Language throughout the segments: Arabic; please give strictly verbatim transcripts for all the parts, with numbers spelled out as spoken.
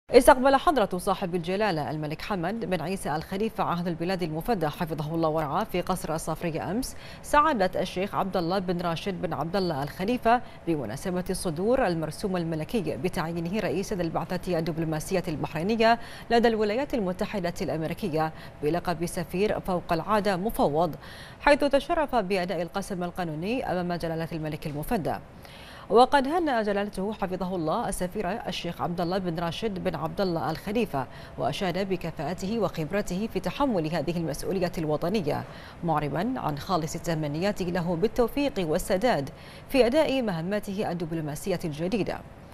استقبل حضرة صاحب الجلالة الملك حمد بن عيسى آل خليفة عهد البلاد المفدى حفظه الله ورعاه في قصر الصافرية أمس سعادة الشيخ عبد الله بن راشد بن عبد الله آل خليفة بمناسبة الصدور المرسوم الملكي بتعيينه رئيسا للبعثة الدبلوماسية البحرينية لدى الولايات المتحدة الأمريكية بلقب سفير فوق العادة مفوض، حيث تشرف بأداء القسم القانوني أمام جلالة الملك المفدى. وقد هنأ جلالته حفظه الله السفير الشيخ عبد الله بن راشد بن عبد الله آل خليفة، وأشاد بكفاءته وخبرته في تحمل هذه المسؤولية الوطنية، معربا عن خالص تمنياته له بالتوفيق والسداد في أداء مهمته الدبلوماسية الجديدة.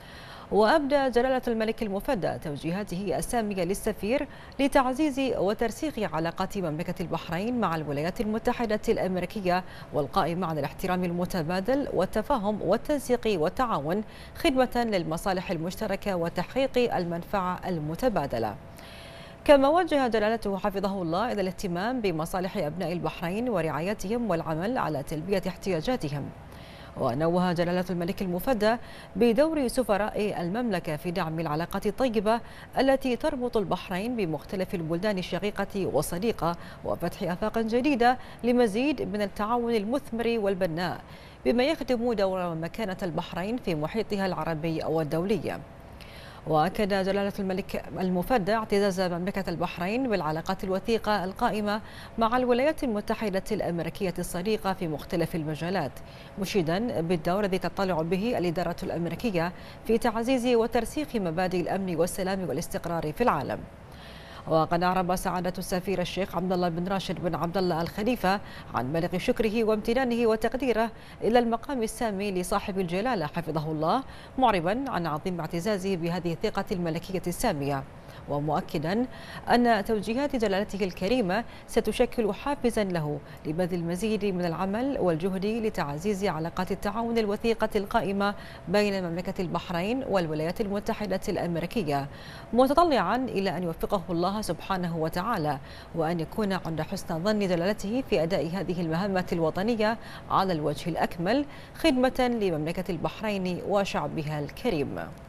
وأبدى جلالة الملك المفدى توجيهاته السامية للسفير لتعزيز وترسيخ علاقات مملكة البحرين مع الولايات المتحدة الأمريكية والقائمة على الاحترام المتبادل والتفاهم والتنسيق والتعاون خدمة للمصالح المشتركة وتحقيق المنفعة المتبادلة. كما وجه جلالته حفظه الله إلى الاهتمام بمصالح أبناء البحرين ورعايتهم والعمل على تلبية احتياجاتهم. ونوه جلالة الملك المفدى بدور سفراء المملكة في دعم العلاقات الطيبة التي تربط البحرين بمختلف البلدان الشقيقة والصديقة، وفتح آفاق جديدة لمزيد من التعاون المثمر والبناء بما يخدم دور ومكانة البحرين في محيطها العربي والدولي. وأكد جلالة الملك المفدى اعتزاز مملكة البحرين بالعلاقات الوثيقة القائمة مع الولايات المتحدة الأمريكية الصديقة في مختلف المجالات، مشيدا بالدور الذي تطلع به الإدارة الأمريكية في تعزيز وترسيخ مبادئ الأمن والسلام والاستقرار في العالم. وقد أعرب سعادة السفير الشيخ عبد الله بن راشد بن عبد الله آل خليفة عن بلغ شكره وامتنانه وتقديره إلى المقام السامي لصاحب الجلالة حفظه الله، معربا عن عظيم اعتزازه بهذه الثقة الملكية السامية، ومؤكدا أن توجيهات جلالته الكريمة ستشكل حافزا له لبذل المزيد من العمل والجهد لتعزيز علاقات التعاون الوثيقة القائمة بين مملكة البحرين والولايات المتحدة الأمريكية، متطلعا إلى أن يوفقه الله سبحانه وتعالى وأن يكون عند حسن ظن جلالته في أداء هذه المهمة الوطنية على الوجه الأكمل خدمة لمملكة البحرين وشعبها الكريم.